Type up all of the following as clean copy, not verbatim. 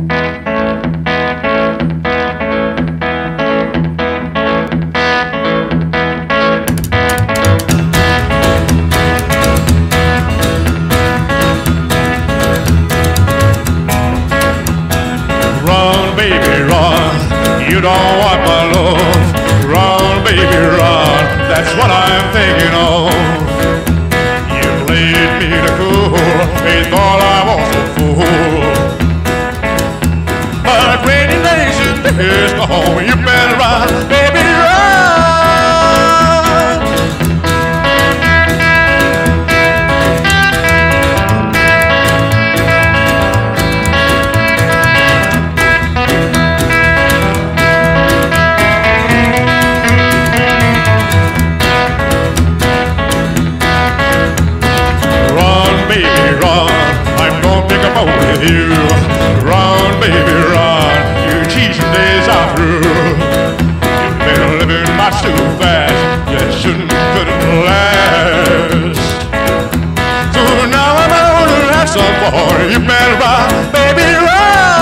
You don't want my love. Run, baby, run. That's what I'm thinking of. You played me the cool. They thought I was a fool. But rainy days is gone. You better run, baby, run. With you, run, baby, run. Your teasing days are through. You've been living much too fast. You couldn't last. So now I'm out to have some fun. You better run, baby, run.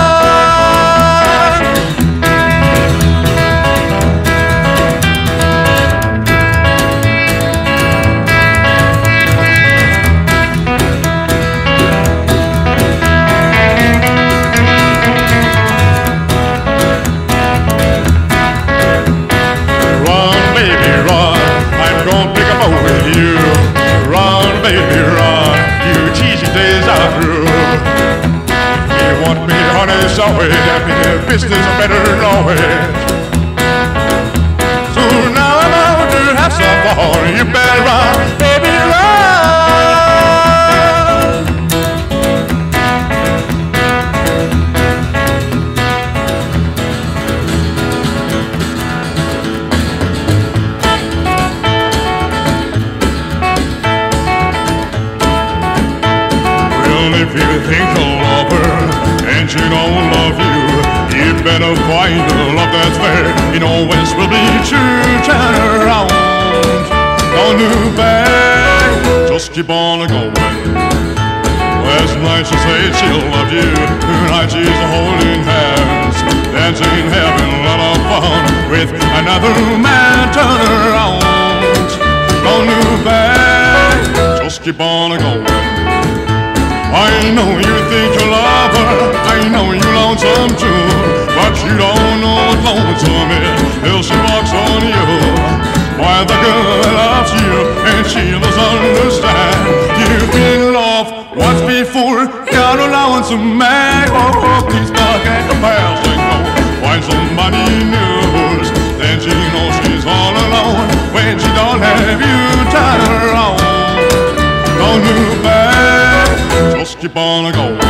Sorry, that means the business better know it. So now I'm out to have some fun. You better run, baby, Well, if you think you'll love her and she don't love you, you better find a love that's fair. You know this will be true. Turn around, don't look back, just keep on going. Last night she said she'll love you, tonight she's holding hands, dancing, having a lot of fun with another man. Turn around, don't look back, just keep on going. I know you think you love her, I know you lonesome too, but you don't know what lonesome is till she walks on you. Why the girl loves you and she doesn't understand. You've been loved once before, got a lonesome man. Oh, please forget the past and go find somebody new. Then she knows she's all alone when she don't have you. Turn around, don't look back, just keep on going.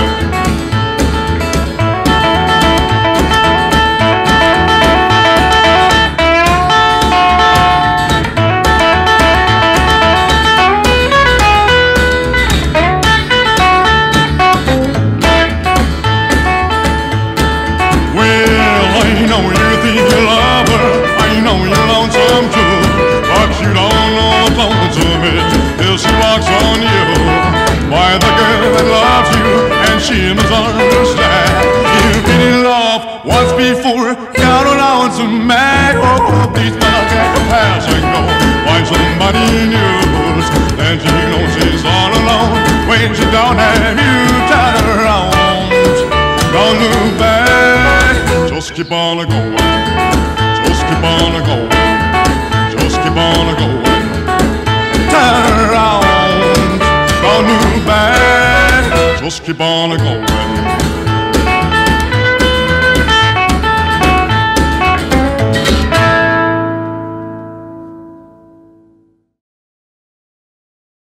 She walks on you. Why the girl that loves you and she must understand. You've been in love once before, got a lonesome man. Oh, please forget the past and go find somebody new. And she knows she's all alone when she don't have you. Turn around, don't look back, just keep on going. Just keep on going. Just keep on going. Turn around, don't look back, just keep on going.